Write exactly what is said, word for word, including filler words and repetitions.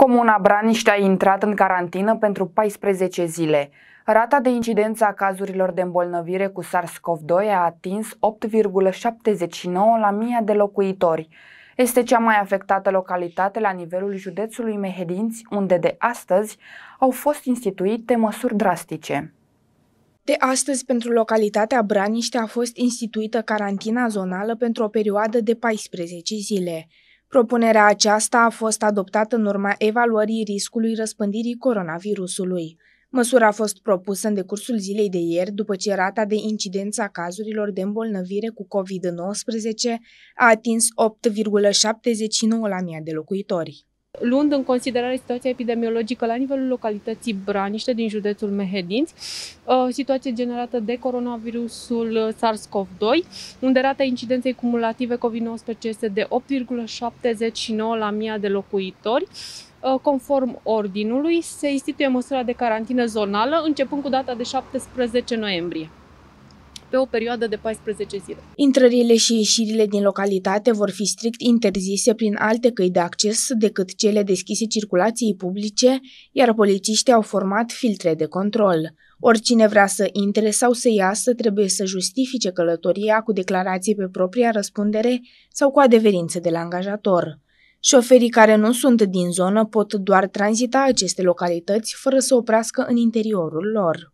Comuna Braniște a intrat în carantină pentru paisprezece zile. Rata de incidență a cazurilor de îmbolnăvire cu SARS-CoV doi a atins opt virgulă șaptezeci și nouă la mie de locuitori. Este cea mai afectată localitate la nivelul județului Mehedinți, unde de astăzi au fost instituite măsuri drastice. De astăzi, pentru localitatea Braniște a fost instituită carantina zonală pentru o perioadă de paisprezece zile. Propunerea aceasta a fost adoptată în urma evaluării riscului răspândirii coronavirusului. Măsura a fost propusă în decursul zilei de ieri, după ce rata de incidență a cazurilor de îmbolnăvire cu COVID nouăsprezece a atins opt virgulă șaptezeci și nouă la mie de locuitori. Luând în considerare situația epidemiologică la nivelul localității Braniște din județul Mehedinți, situație generată de coronavirusul SARS-CoV doi, unde rata incidenței cumulative COVID nouăsprezece este de opt virgulă șaptezeci și nouă la mie de locuitori, conform ordinului, se instituie măsura de carantină zonală începând cu data de șaptesprezece noiembrie. Pe o perioadă de paisprezece zile. Intrările și ieșirile din localitate vor fi strict interzise prin alte căi de acces decât cele deschise circulației publice, iar polițiștii au format filtre de control. Oricine vrea să intre sau să iasă trebuie să justifice călătoria cu declarație pe propria răspundere sau cu adeverință de la angajator. Șoferii care nu sunt din zonă pot doar tranzita aceste localități fără să oprească în interiorul lor.